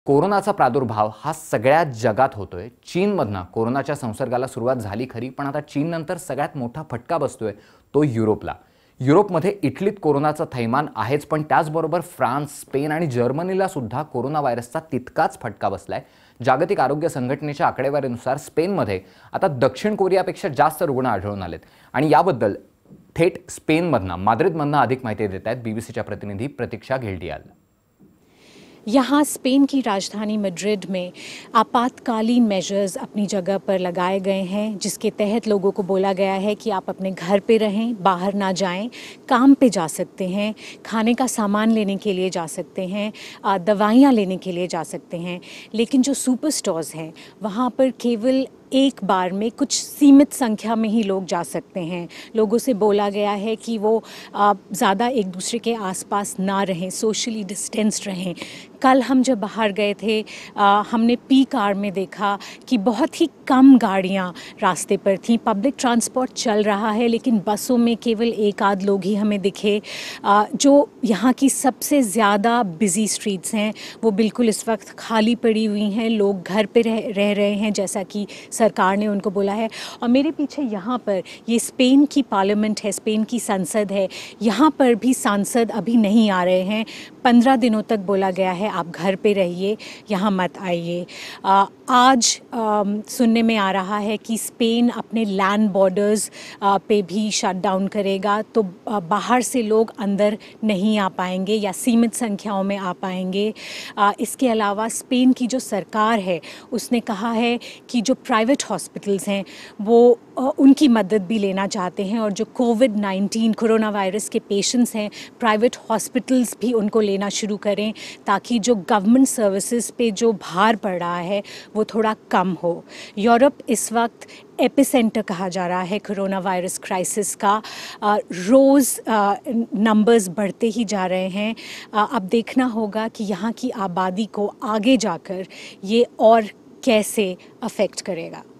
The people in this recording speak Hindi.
कोरोनाचा प्रादुर्भाव हा सगळ्या जगात होतोय। चीनमधनं कोरोनाच्या संसर्गाला सुरुवात झाली खरी, पण आता चीननंतर सगळ्यात मोठा फटका बसतोय तो युरोपला। युरोपमध्ये इटलीत कोरोनाचं थैमान आहेच, पण त्याचबरोबर फ्रान्स, स्पेन आणि जर्मनीला सुद्धा कोरोना व्हायरसचा तितकाच फटका बसलाय। जागतिक आरोग्य संघटनेच्या आकडेवारीनुसार स्पेनमध्ये आता दक्षिण कोरियापेक्षा जास्त रुग्ण आढळून आलेत आणि याबद्दल थेट स्पेनमधनं माद्रिदमधनं अधिक माहिती देत आहेत बीबीसीच्या प्रतिनिधी प्रतीक्षा घेल्डियाल। यहाँ स्पेन की राजधानी मैड्रिड में आपातकालीन मेजर्स अपनी जगह पर लगाए गए हैं, जिसके तहत लोगों को बोला गया है कि आप अपने घर पे रहें, बाहर ना जाएं, काम पे जा सकते हैं, खाने का सामान लेने के लिए जा सकते हैं, दवाइयाँ लेने के लिए जा सकते हैं। लेकिन जो सुपर स्टोर्स हैं वहाँ पर केवल एक बार में कुछ सीमित संख्या में ही लोग जा सकते हैं। लोगों से बोला गया है कि वो ज़्यादा एक दूसरे के आसपास ना रहें, सोशली डिस्टेंस्ड रहें। कल हम जब बाहर गए थे हमने पीक आवर में देखा कि बहुत ही कम गाड़ियाँ रास्ते पर थीं। पब्लिक ट्रांसपोर्ट चल रहा है लेकिन बसों में केवल एक आध लोग ही हमें दिखे। जो यहाँ की सबसे ज़्यादा बिज़ी स्ट्रीट्स हैं वो बिल्कुल इस वक्त खाली पड़ी हुई हैं। लोग घर पे रह रहे हैं जैसा कि सरकार ने उनको बोला है। और मेरे पीछे यहाँ पर ये स्पेन की पार्लियामेंट है, स्पेन की संसद है। यहाँ पर भी सांसद अभी नहीं आ रहे हैं। 15 दिनों तक बोला गया है आप घर पे रहिए, यहाँ मत आइए। आज सुनने में आ रहा है कि स्पेन अपने लैंड बॉर्डर्स पे भी शटडाउन करेगा, तो बाहर से लोग अंदर नहीं आ पाएंगे या सीमित संख्याओं में आ पाएंगे। इसके अलावा स्पेन की जो सरकार है उसने कहा है कि जो प्राइवेट हॉस्पिटल्स हैं वो उनकी मदद भी लेना चाहते हैं, और जो कोविड-19 कोरोना वायरस के पेशेंट्स हैं प्राइवेट हॉस्पिटल्स भी उनको लेना शुरू करें, ताकि जो गवर्नमेंट सर्विसेज पे जो भार पड़ रहा है वो थोड़ा कम हो। यूरोप इस वक्त एपिसेंटर कहा जा रहा है कोरोना वायरस क्राइसिस का। रोज़ नंबर्स बढ़ते ही जा रहे हैं। अब देखना होगा कि यहाँ की आबादी को आगे जाकर ये और कैसे अफेक्ट करेगा।